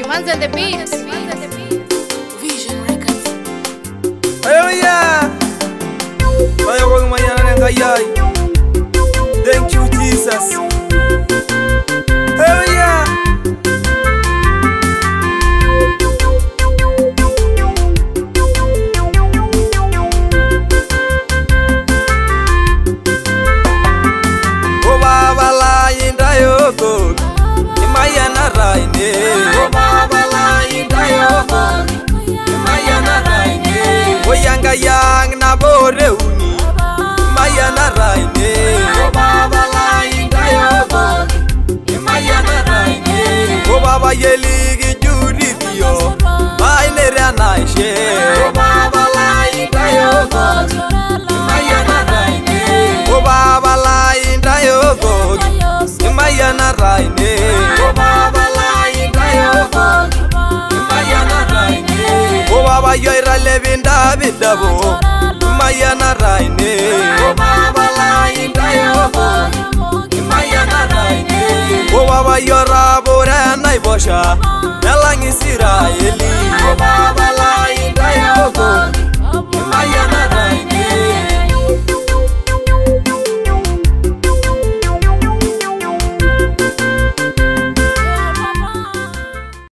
Man's on the beat. Vision Records. Oh yeah. Ntayookoki mayianat Enkai. Thank you Jesus. Oh yeah. Oh Baba la Ntayookoki mayianat raine. Oh Baba la Ntayookoki mayianat raine. Oh yanga yang na boreuni mayianat raine. Oh Baba la Ntayookoki mayianat raine. Oh Baba yeligi juritio mainere naishe. Oh Baba la Ntayookoki mayianat raine. Oh Baba la Ntayookoki mayianat raine. Oh Baba la Ntayookoki mayianat raine. Oh Baba yoira levinda bidabo mayianat raine. Oh Baba la Ntayookoki mayianat raine. Oh Baba yora